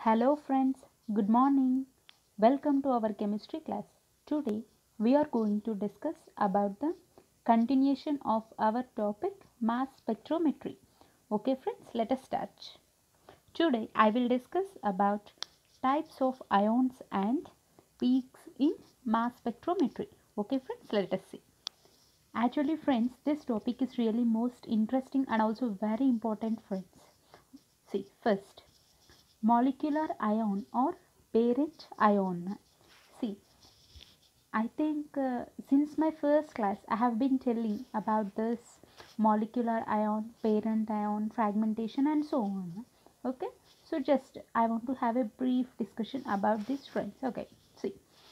Hello friends, good morning. Welcome to our chemistry class. Today we are going to discuss about the continuation of our topic mass spectrometry. Okay friends, let us start. Today I will discuss about types of ions and peaks in mass spectrometry. Okay friends, let us see. Actually friends, this topic is really most interesting and also very important friends. See, first molecular ion or parent ion. See, I think since my first class I have been telling about this molecular ion, parent ion, fragmentation and so on. Okay, so just I want to have a brief discussion about this friends. Okay, see,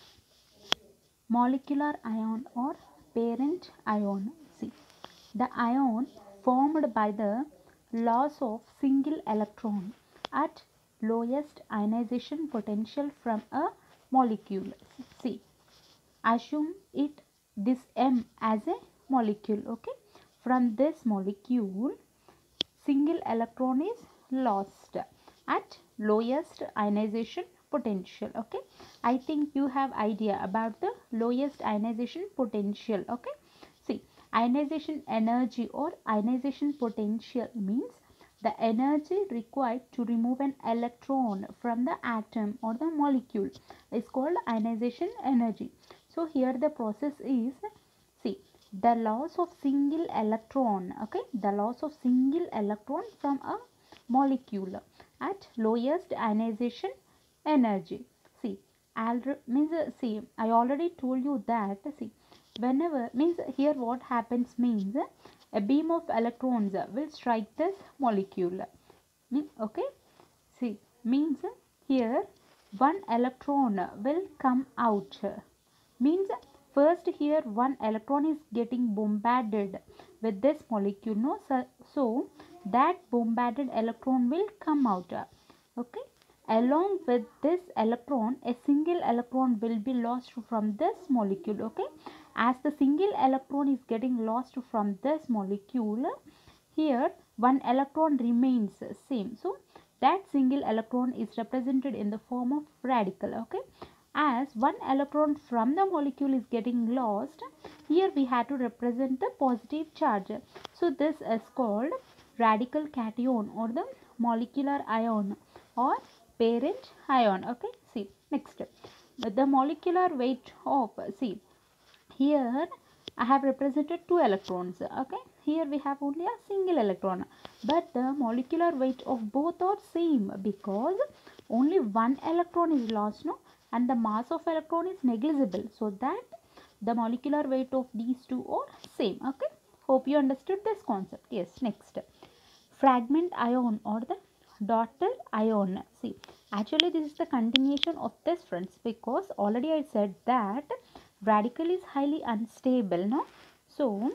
molecular ion or parent ion. See, the ion formed by the loss of single electron at lowest ionization potential from a molecule. See, assume it this M as a molecule. Okay, from this molecule single electron is lost at lowest ionization potential. Okay, I think you have idea about the lowest ionization potential. Okay, see, ionization energy or ionization potential means the energy required to remove an electron from the atom or the molecule is called ionization energy. So here the process is, see, the loss of single electron. Okay, the loss of single electron from a molecule at lowest ionization energy. See, see, I already told you that, see, whenever means here what happens means a beam of electrons will strike this molecule. Okay, see, means here one electron will come out, means first here one electron is getting bombarded with this molecule, no, so that bombarded electron will come out. Okay, along with this electron a single electron will be lost from this molecule. Okay, as the single electron is getting lost from this molecule, here one electron remains same, so that single electron is represented in the form of radical. Okay, as one electron from the molecule is getting lost, here we have to represent the positive charge, so this is called radical cation or the molecular ion or parent ion. Okay, see, next the molecular weight of, see, here I have represented two electrons. Okay, here we have only a single electron, but the molecular weight of both are same because only one electron is lost, no, and the mass of electron is negligible, so that the molecular weight of these two are same. Okay, hope you understood this concept. Yes, next, fragment ion or the daughter ion. See, actually this is the continuation of this friends, because already I said that radical is highly unstable, no, so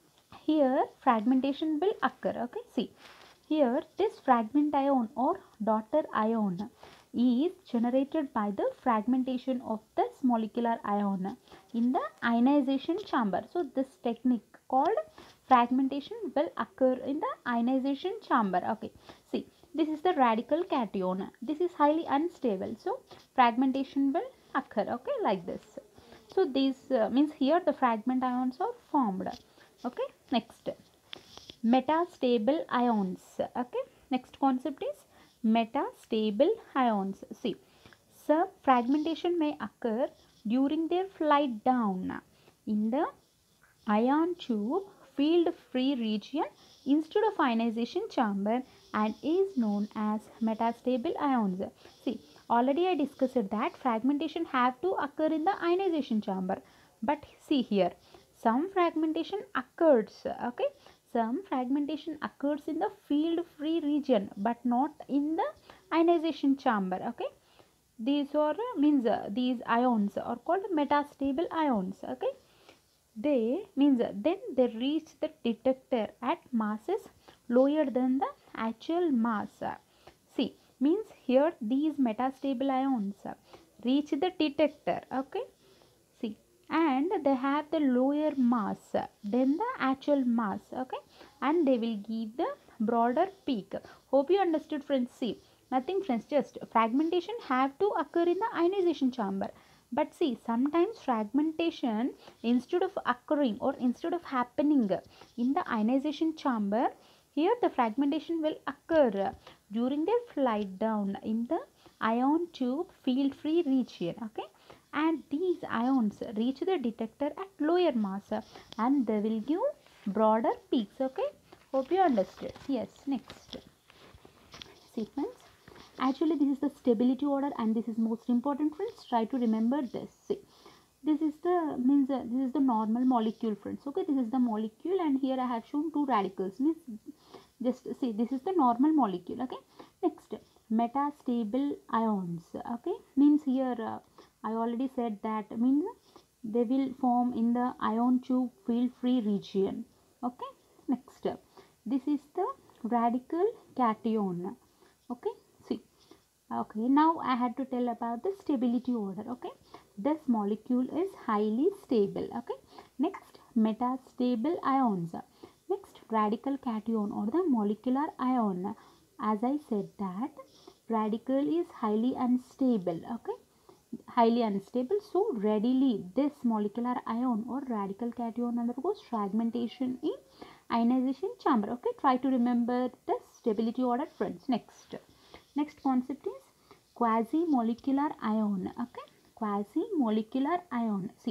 here fragmentation will occur. Okay, see, here this fragment ion or daughter ion is generated by the fragmentation of this molecular ion in the ionization chamber. So this technique called fragmentation will occur in the ionization chamber. Okay, see, this is the radical cation. This is highly unstable, so fragmentation will occur. Okay, like this. So this means here the fragment ions are formed. Okay, next, metastable ions. Okay, next concept is metastable ions. See, some fragmentation may occur during their flight down in the ion tube field free region instead of ionization chamber and is known as metastable ions. See, already I discussed that fragmentation have to occur in the ionization chamber, but see here some fragmentation occurs. Okay, some fragmentation occurs in the field free region but not in the ionization chamber. Okay, these are means these ions are called metastable ions. Okay, they means then they reach the detector at masses lower than the actual mass. See, means here these metastable ions reach the detector. Okay, see, and they have the lower mass than the actual mass. Okay, and they will give the broader peak. Hope you understood friends. See, Nothing friends, just fragmentation have to occur in the ionization chamber. But see, sometimes fragmentation instead of occurring or instead of happening in the ionization chamber, here the fragmentation will occur during their flight down in the ion tube field free region. Okay, and these ions reach the detector at lower mass and they will give broader peaks. Okay, hope you understood. Yes, next sequence. Actually, this is the stability order and this is most important friends. Try to remember this. See, this is the this is the normal molecule friends. Okay, this is the molecule and here I have shown two radicals. Means just see, this is the normal molecule. Okay, next metastable ions. Okay, means here I already said that means they will form in the ion tube field free region. Okay, next this is the radical cation. Okay, see, okay, now I had to tell about the stability order. Okay, this molecule is highly stable. Okay, next metastable ions. Next radical cation or the molecular ion. As I said that radical is highly unstable. Okay, highly unstable, so readily this molecular ion or radical cation undergoes fragmentation in ionization chamber. Okay, try to remember the stability order friends. Next concept is quasi molecular ion. Okay, quasi molecular ion. See,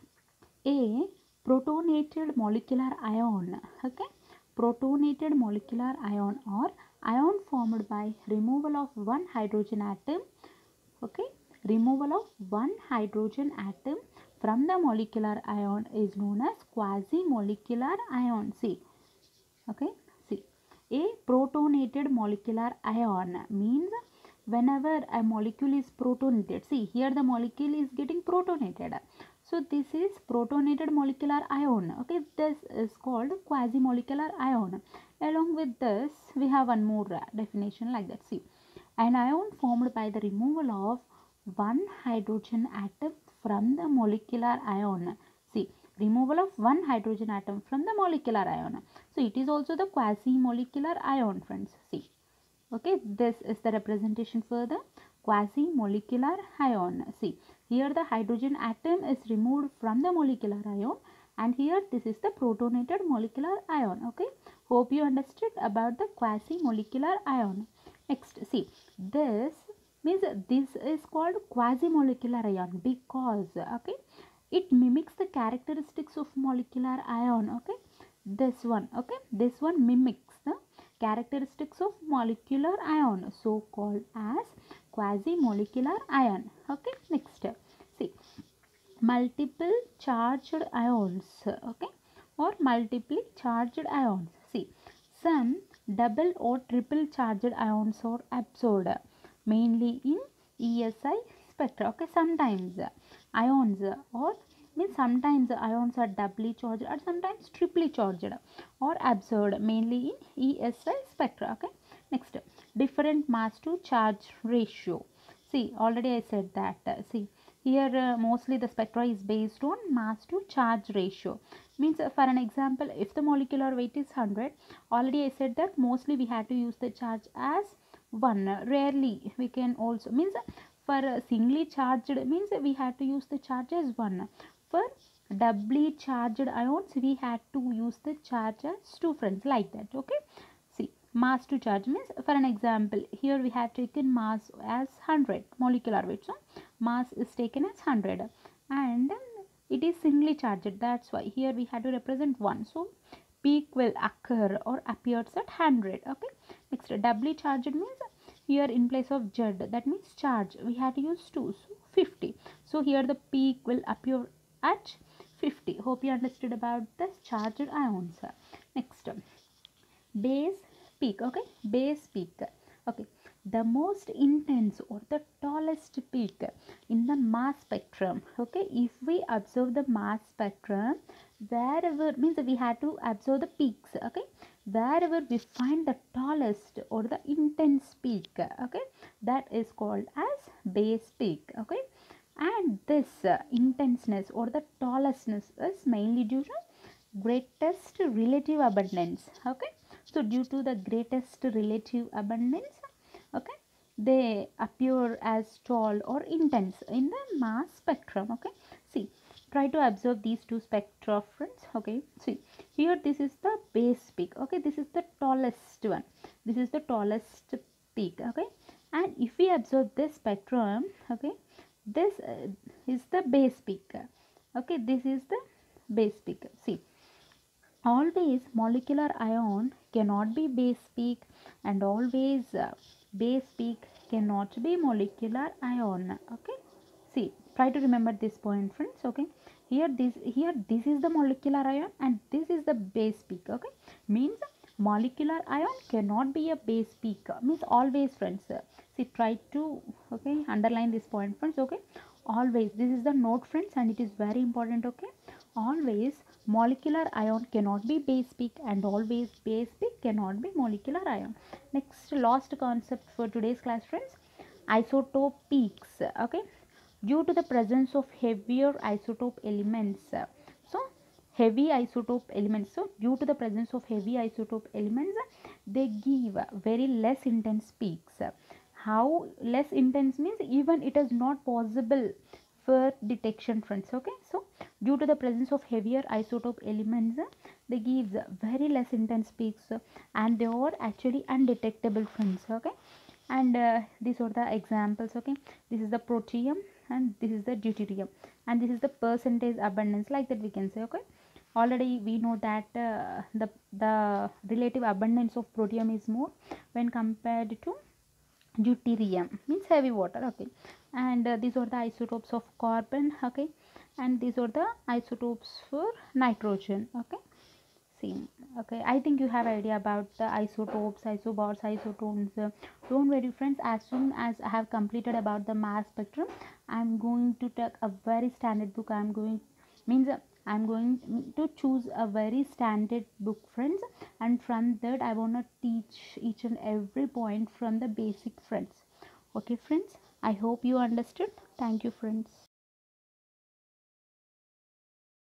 a protonated molecular ion. Okay, protonated molecular ion or ion formed by removal of one hydrogen atom. Okay, removal of one hydrogen atom from the molecular ion is known as quasi molecular ion. See, okay, see, a protonated molecular ion means whenever a molecule is protonated, see here the molecule is getting protonated, so this is protonated molecular ion. Okay, this is called quasi molecular ion. Along with this we have one more definition like that. See, an ion formed by the removal of one hydrogen atom from the molecular ion. See, removal of one hydrogen atom from the molecular ion. So, it is also the quasi-molecular ion, friends. See, okay, this is the representation for the quasi-molecular ion. See, here the hydrogen atom is removed from the molecular ion and here this is the protonated molecular ion. Okay, hope you understood about the quasi-molecular ion. Next, see, this means this is called quasi-molecular ion because, okay, it mimics the characteristics of molecular ion. Okay, this one, okay, this one mimics the characteristics of molecular ion, so called as quasi-molecular ion. Okay, next, see, multiple charged ions. Okay, or multiply charged ions. See, some double or triple charged ions are absorbed mainly in ESI spectra. Okay, sometimes ions or means sometimes ions are doubly charged or sometimes triply charged or absorbed mainly in ESI spectra. Okay, next, different mass to charge ratio. See, already I said that. See, here mostly the spectra is based on mass to charge ratio. Means for an example, if the molecular weight is 100, already I said that mostly we have to use the charge as 1. Rarely we can also, means for singly charged means we have to use the charge as 1. For doubly charged ions we had to use the charge as 2 friends, like that. Okay, see, mass to charge means for an example here we have taken mass as 100 molecular weight, so mass is taken as 100 and it is singly charged, that's why here we had to represent 1, so peak will occur or appears at 100. Okay, next, doubly charged means here in place of Z, that means charge, we had to use 2, so 50, so here the peak will appear at 50. Hope you understood about this charged ions. Next, base peak. Okay, base peak. Okay, the most intense or the tallest peak in the mass spectrum. Okay, if we observe the mass spectrum, wherever means we had to observe the peaks. Okay, wherever we find the tallest or the intense peak, okay, that is called as base peak. Okay, and this intenseness or the tallestness is mainly due to greatest relative abundance. Okay, so due to the greatest relative abundance, okay, they appear as tall or intense in the mass spectrum. Okay, see, try to observe these two spectra, friends. Okay, see, here this is the base peak. Okay, this is the tallest one, this is the tallest peak. Okay, and if we observe this spectrum, okay, this is the base peak. Okay, this is the base peak. See, always molecular ion cannot be base peak, and always base peak cannot be molecular ion. Okay, see, try to remember this point, friends. Okay, here this is the molecular ion and this is the base peak. Okay, means molecular ion cannot be a base peak, means always, friends. See, try to, okay, underline this point, friends. Okay, always, this is the note, friends, and it is very important. Okay, always molecular ion cannot be base peak and always base peak cannot be molecular ion. Next, last concept for today's class, friends, isotope peaks. Okay, due to the presence of heavier isotope elements, so heavy isotope elements, so due to the presence of heavy isotope elements, they give very less intense peaks. How less intense means even it is not possible for detection, friends. Okay, so due to the presence of heavier isotope elements, they gives very less intense peaks, and they are actually undetectable, friends. Okay, and these are the examples. Okay, this is the protium and this is the deuterium, and this is the percentage abundance, like that we can say. Okay, already we know that the relative abundance of protium is more when compared to deuterium, means heavy water. Okay, and these are the isotopes of carbon. Okay, and these are the isotopes for nitrogen. Okay, same. Okay, I think you have idea about the isotopes, isobars, isotones. Don't worry, friends, as soon as I have completed about the mass spectrum, I'm going to take a very standard book. I'm going to choose a very standard book, friends, and from that I want to teach each and every point from the basic, friends. Okay, friends, I hope you understood. Thank you, friends.